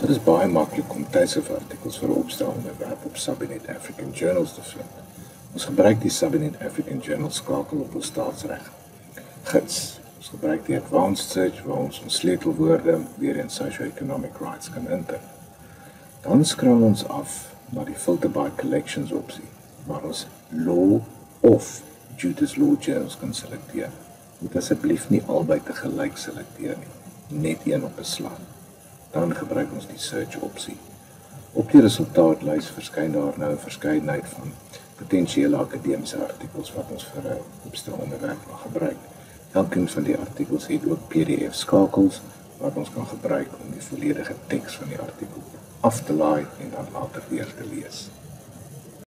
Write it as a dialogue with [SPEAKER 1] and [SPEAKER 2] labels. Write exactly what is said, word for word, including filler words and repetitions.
[SPEAKER 1] Dit is baie maklik om tydskrif artikels vir 'n opstelonderwerp op Sabinet African Journals te vind. Ons gebruik die Sabinet African Journals skakel op ons staatsreg gids. Ons gebruik die Advanced Search waar ons ons sleutelwoorde weer in socio-economic rights kan intik. Dan scroll ons af na die Filter by Collections opsie, waar ons Law of Judas Law Journals kan selekteer. Moet asseblief nie albei tegelyk selekteer nie, net een op 'n slag. Dan gebruik ons die Search opsie. Op die resultaatlys verskyn daar nou 'n verskeidenheid van potensiële akademiese artikels wat ons vir 'n opstelonderwerp kan gebruik. Elkeen van die artikels het ook P D F skakels wat ons kan gebruik om die volledige teks van die artikel af te laai en dan later weer te lees.